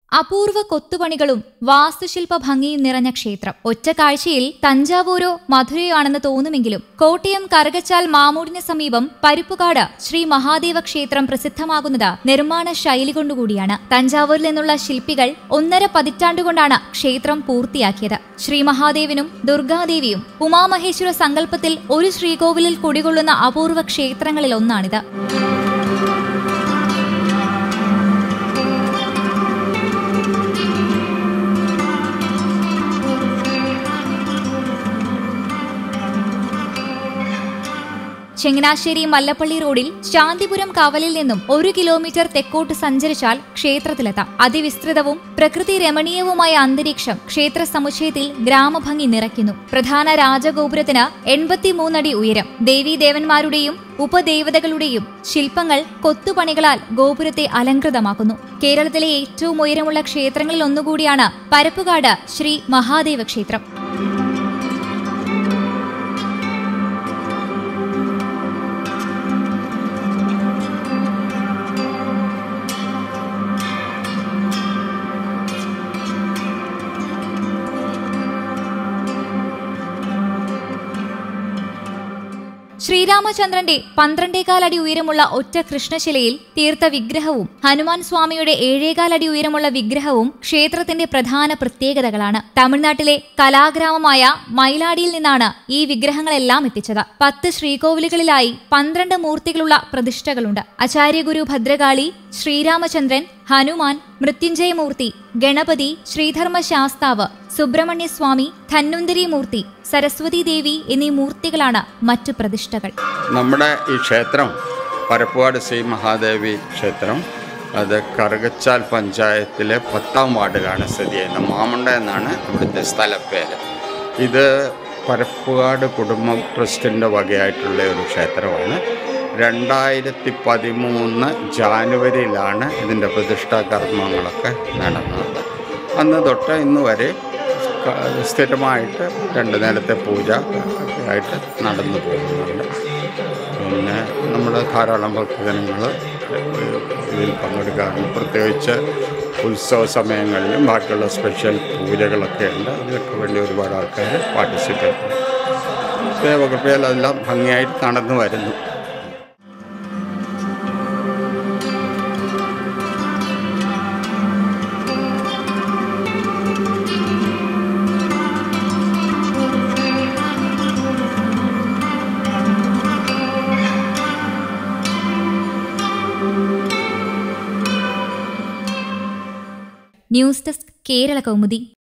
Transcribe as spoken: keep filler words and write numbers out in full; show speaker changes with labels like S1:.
S1: അപൂർവ കൊത്തുപണികളും വാസ്തുശില്പ ഭംഗിയും നിറഞ്ഞ ക്ഷേത്രം. ഒറ്റ കാഴ്ചയിൽ തഞ്ചാവൂരോ മധുരയോ ആണെന്ന് തോന്നുമെങ്കിലും കോട്ടയം കറുകച്ചാൽ മാമൂടിന് സമീപം പരുപ്പുകാട് ശ്രീ മഹാദേവ ക്ഷേത്രം പ്രസിദ്ധമാകുന്നത് നിർമ്മാണ ശൈലി കൊണ്ടുകൂടിയാണ്. തഞ്ചാവൂരിൽ നിന്നുള്ള ശില്പികൾ ഒന്നര പതിറ്റാണ്ടുകൊണ്ടാണ് ക്ഷേത്രം പൂർത്തിയാക്കിയത്. ശ്രീ മഹാദേവനും ദുർഗാദേവിയും ഉമാമഹേശ്വര സങ്കല്പത്തിൽ ഒരു ശ്രീകോവിലിൽ കുടികൊള്ളുന്ന അപൂർവ ക്ഷേത്രങ്ങളിൽ ഒന്നാണിത്. ചങ്ങനാശ്ശേരി മല്ലപ്പള്ളി റോഡിൽ ശാന്തിപുരം കവലിൽ നിന്നും ഒരു കിലോമീറ്റർ തെക്കോട്ട് സഞ്ചരിച്ചാൽ ക്ഷേത്രത്തിലെത്താം. അതിവിസ്തൃതവും പ്രകൃതി രമണീയവുമായ അന്തരീക്ഷം ക്ഷേത്ര സമുച്ചയത്തിൽ ഗ്രാമഭംഗി നിറയ്ക്കുന്നു. പ്രധാന രാജഗോപുരത്തിന് എൺപത്തിമൂന്നടി ഉയരം. ദേവീദേവന്മാരുടെയും ഉപദേവതകളുടെയും ശില്പങ്ങൾ കൊത്തുപണികളാൽ ഗോപുരത്തെ അലങ്കൃതമാക്കുന്നു. കേരളത്തിലെ ഏറ്റവും ഉയരമുള്ള ക്ഷേത്രങ്ങളിൽ ഒന്നുകൂടിയാണ് പരപ്പുകാട് ശ്രീ മഹാദേവ ക്ഷേത്രം. ശ്രീരാമചന്ദ്രന്റെ പന്ത്രണ്ടേകാലടി ഉയരമുള്ള ഒറ്റ കൃഷ്ണശിലയിൽ തീർത്ത വിഗ്രഹവും ഹനുമാൻ സ്വാമിയുടെ ഏഴേകാലടി ഉയരമുള്ള വിഗ്രഹവും ക്ഷേത്രത്തിന്റെ പ്രധാന പ്രത്യേകതകളാണ്. തമിഴ്നാട്ടിലെ കലാഗ്രാമമായ മയിലാടിയിൽ നിന്നാണ് ഈ വിഗ്രഹങ്ങളെല്ലാം എത്തിച്ചത്. പത്ത് ശ്രീകോവിലുകളിലായി പന്ത്രണ്ട് മൂർത്തികളുള്ള പ്രതിഷ്ഠകളുണ്ട്. ആചാര്യഗുരു ഭദ്രകാളി, ശ്രീരാമചന്ദ്രൻ, ഹനുമാൻ, മൃത്യുഞ്ജയമൂർത്തി, ഗണപതി, ശ്രീധർമ്മശാസ്താവ്, സുബ്രഹ്മണ്യസ്വാമി, ധന്വന്തരി മൂർത്തി, സരസ്വതി ദേവി എന്നീ മൂർത്തികളാണ് മറ്റു പ്രതിഷ്ഠകൾ.
S2: നമ്മുടെ ഈ ക്ഷേത്രം പരപ്പുകാട് ശ്രീ മഹാദേവി ക്ഷേത്രം അത് കറുകച്ചാൽ പഞ്ചായത്തിലെ പത്താം വാർഡിലാണ് സ്ഥിതി ചെയ്യുന്നത്. മാമുണ്ട എന്നാണ് ഇവിടുത്തെ സ്ഥലപ്പേര്. ഇത് പരപ്പുകാട് കുടുംബ ട്രസ്റ്റിൻ്റെ വകയായിട്ടുള്ള ഒരു ക്ഷേത്രമാണ്. രണ്ടായിരത്തി പതിമൂന്ന് ജാനുവരിയിലാണ് ഇതിൻ്റെ പ്രതിഷ്ഠാ കർമ്മങ്ങളൊക്കെ നടന്നത്. അന്ന് തൊട്ട് ഇന്ന് വരെ സ്ഥിരമായിട്ട് രണ്ട് നേരത്തെ പൂജ ആയിട്ട് നടന്നു പോകുന്നുണ്ട്. പിന്നെ നമ്മുടെ ധാരാളം ഭക്തജനങ്ങൾ ഇതിൽ പങ്കെടുക്കാറുണ്ട്. പ്രത്യേകിച്ച് ഉത്സവ സമയങ്ങളിലും ബാക്കിയുള്ള സ്പെഷ്യൽ പൂജകളൊക്കെ ഉണ്ട്. അതിലൊക്കെ വേണ്ടി ഒരുപാട് ആൾക്കാർ പാർട്ടിസിപ്പേറ്റ് ചെയ്യും. ദേവകൃപയിൽ അതെല്ലാം ഭംഗിയായിട്ട് നടന്നു വരുന്നു.
S1: News desk Kerala Kaumudi.